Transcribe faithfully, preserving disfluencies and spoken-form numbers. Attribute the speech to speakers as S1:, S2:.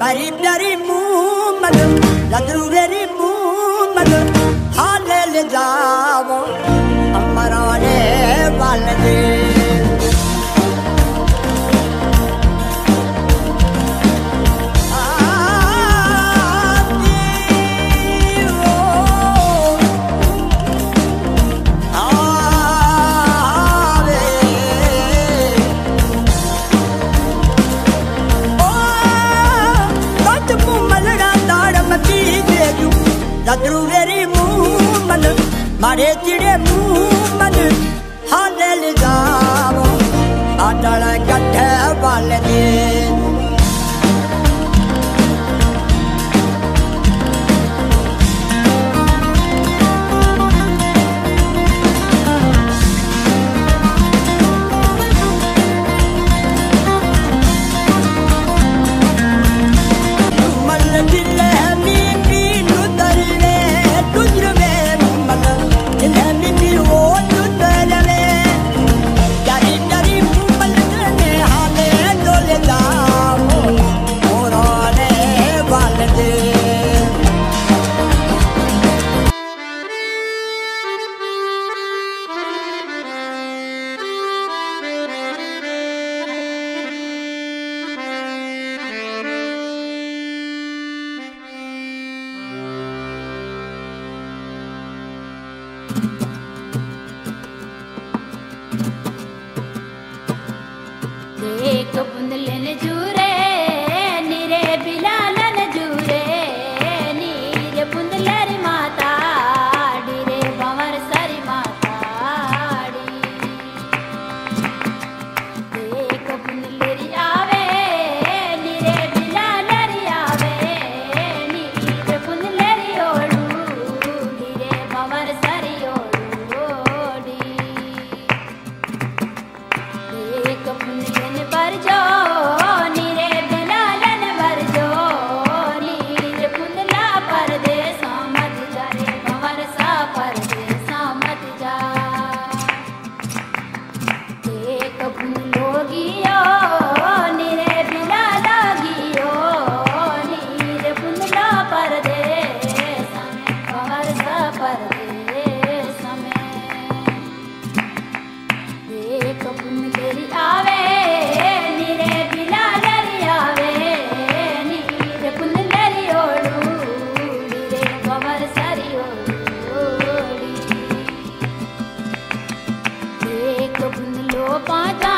S1: प्यारी प्यारी मुँह मन लदरूरेरी मुँह मन हाले ले जाओ अमराने वाले दे लदरूरेरी मुँह मन मारे चिड़े मुँह मन हाले ले जाओ आटल गड्ढे वाले दे
S2: देख बुंदलन जूरे नीरे बिलालन जूरे नीरे बुंदलरी माता डीरे भंवर सरी माता देख बुंदलरी आवे नीरे बिलालरी आवे नीरे बुंदलरी ओडू डीरे भंवर सरी ओडू देख बुंदलन पर जो नीरे बिलालन पर जो नीरे बुंदला पर दे सामत जा रे भंवर सा पर दे सामत जा देख बुंदलोगियो नीरे बिलाला गियो नीरे बुंदला पर दे समय भंवर सा पर दे समय देख बुंदलरी आवे नीरे बिलालरी आवे नीरे बुंदलरी ओडू डीरे भंवर सरी ओडी देख बुंदलो पाँच